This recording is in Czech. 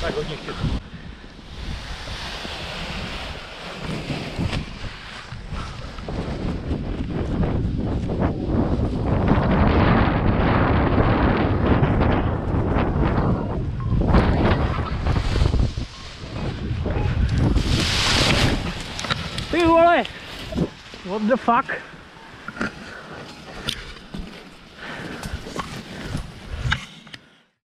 Tak hodně chytrý. Ty vole! What the fuck?